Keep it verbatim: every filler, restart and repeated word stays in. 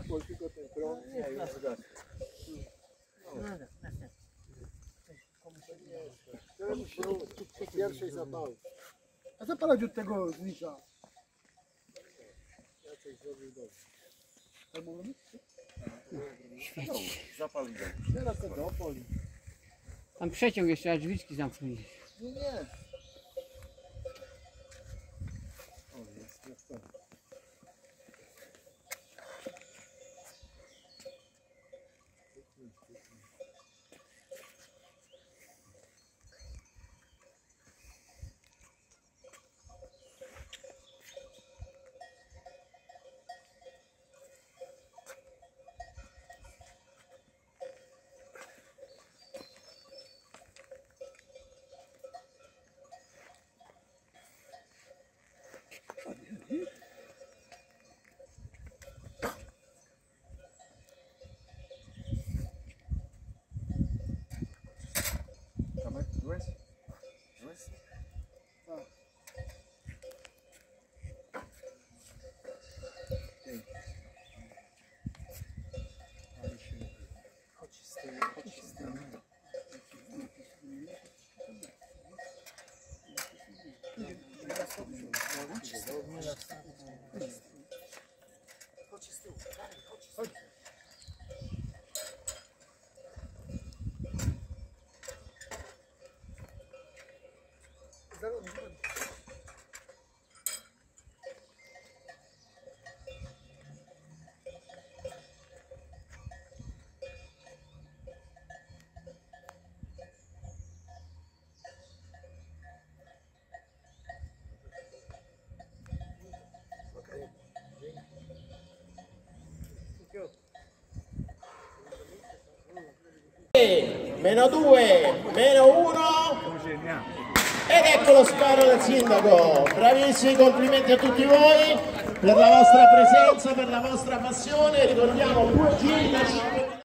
poi tylko ten prąd nie już zgasł. Z pierwszej zapały. A zapalać od tego znicza. Ja coś zrobił dobrze. Albo mamy? Świeci. Zapal go. Teraz to dopoli. Tam przeciąg jeszcze, a drzwiczki zamknij. Nie, nie. O, jest, jest to. Tomek, byłeś? Byłeś? Tak. Pięknie. Ale się... Chodź z tyłu, chodź z tyłu. Chodź z tyłu, chodź. Zaraz, zaraz. Meno due, meno uno ed ecco lo sparo del sindaco. Bravissimi, complimenti a tutti voi per la vostra presenza, per la vostra passione. Ricordiamo due giri da cinque